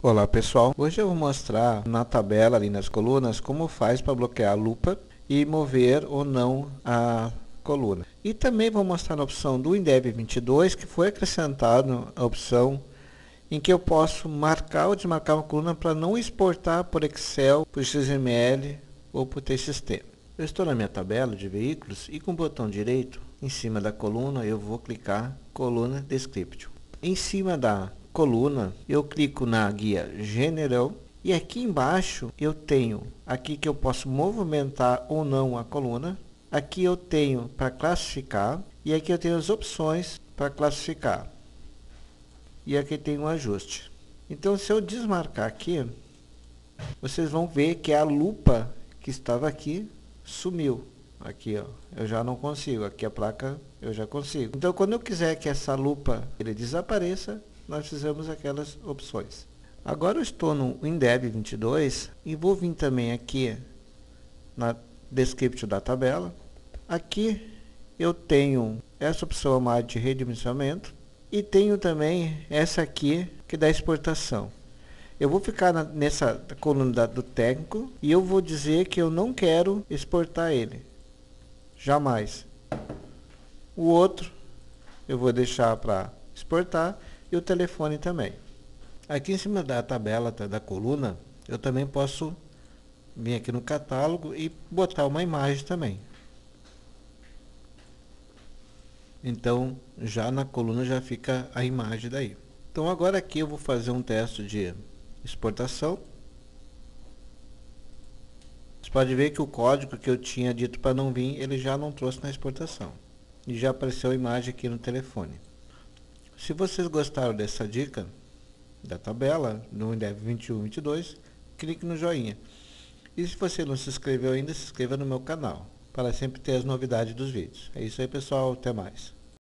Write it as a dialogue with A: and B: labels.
A: Olá pessoal, hoje eu vou mostrar na tabela ali nas colunas como faz para bloquear a lupa e mover ou não a coluna. E também vou mostrar na opção do INDEB 22 que foi acrescentado a opção em que eu posso marcar ou desmarcar uma coluna para não exportar por Excel, por XML ou por TXT. Eu estou na minha tabela de veículos e com o botão direito em cima da coluna eu vou clicar coluna Description. Em cima da coluna eu clico na guia General e aqui embaixo eu tenho aqui que eu posso movimentar ou não a coluna. Aqui eu tenho para classificar e aqui eu tenho as opções para classificar. E aqui tem um ajuste. Então se eu desmarcar aqui, vocês vão ver que a lupa que estava aqui sumiu. Aqui ó, eu já não consigo, aqui a placa eu já consigo. Então quando eu quiser que essa lupa ele desapareça, nós fizemos aquelas opções. Agora eu estou no INDEB 22 e vou vir também aqui na Description da tabela. Aqui eu tenho essa opção a mais de redimensionamento e tenho também essa aqui que dá exportação. Eu vou ficar nessa coluna do técnico e eu vou dizer que eu não quero exportar ele. Jamais. O outro eu vou deixar para exportar e o telefone também. Aqui em cima da tabela da coluna eu também posso vir aqui no catálogo e botar uma imagem também. Então já na coluna já fica a imagem daí. Então agora aqui eu vou fazer um teste de exportação. Você pode ver que o código que eu tinha dito para não vir, ele já não trouxe na exportação. E já apareceu a imagem aqui no telefone. Se vocês gostaram dessa dica da tabela do INDEB 21 e 22, clique no joinha. E se você não se inscreveu ainda, se inscreva no meu canal, para sempre ter as novidades dos vídeos. É isso aí pessoal, até mais.